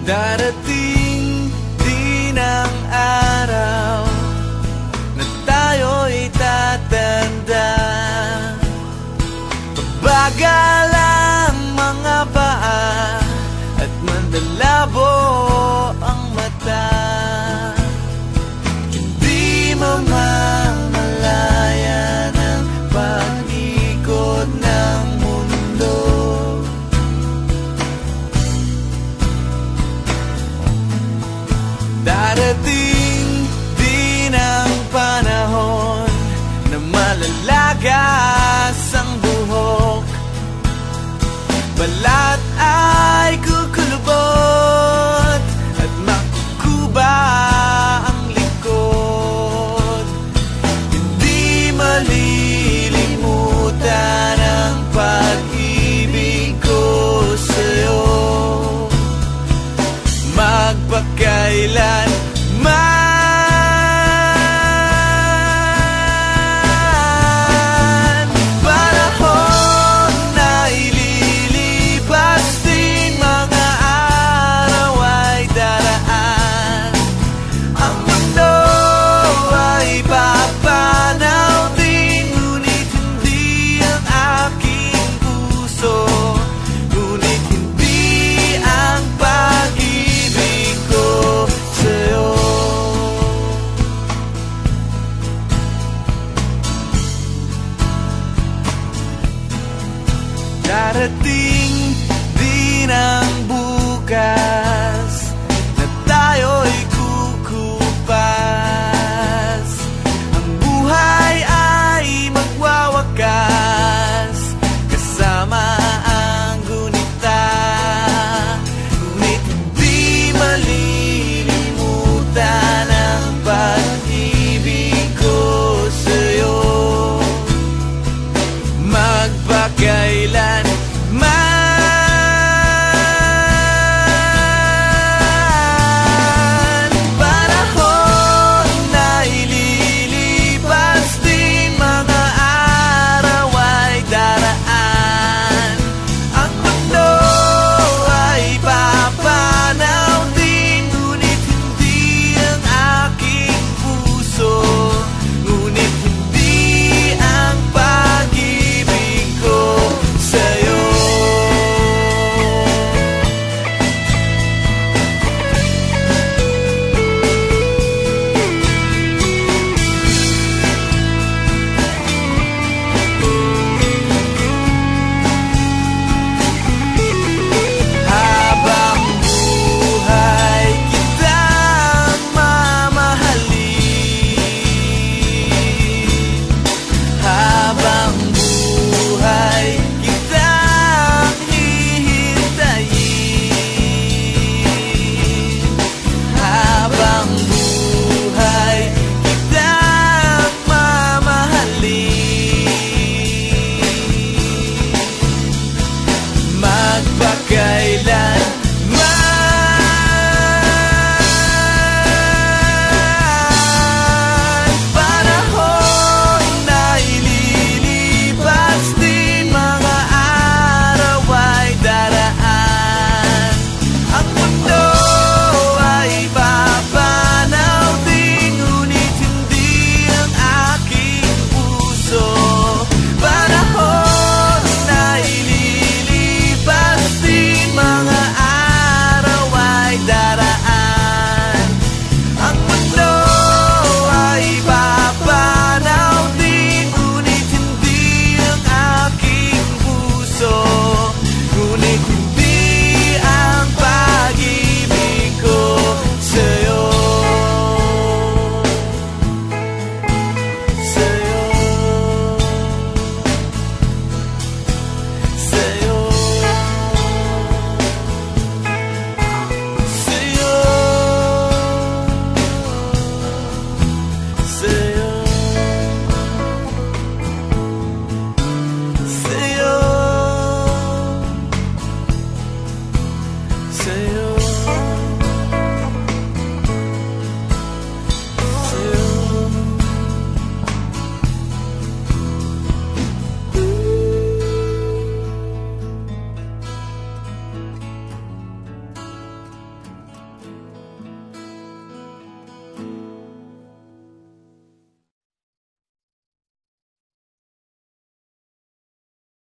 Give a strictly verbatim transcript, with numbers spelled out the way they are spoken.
Darating din ang araw na tayo'y tatanda. Bagal ang mga paa at mandalabo ang mata. Hindi mamamalayan ang pag-ikot ng mundo. Darating din ang panahon na malalagas ang buhok. Balat ay kukulubot at makukuba ang likod. Hindi malilimutan ang pag-ibig ko sa'yo, magpakailan man. Panahon na ililipas din, mga araw ay daraan. Ang mundo ay papanaw din, ngunit hindi ang aking puso, ngunit hindi ang pag-ibig ko sa'yo. Darating din ang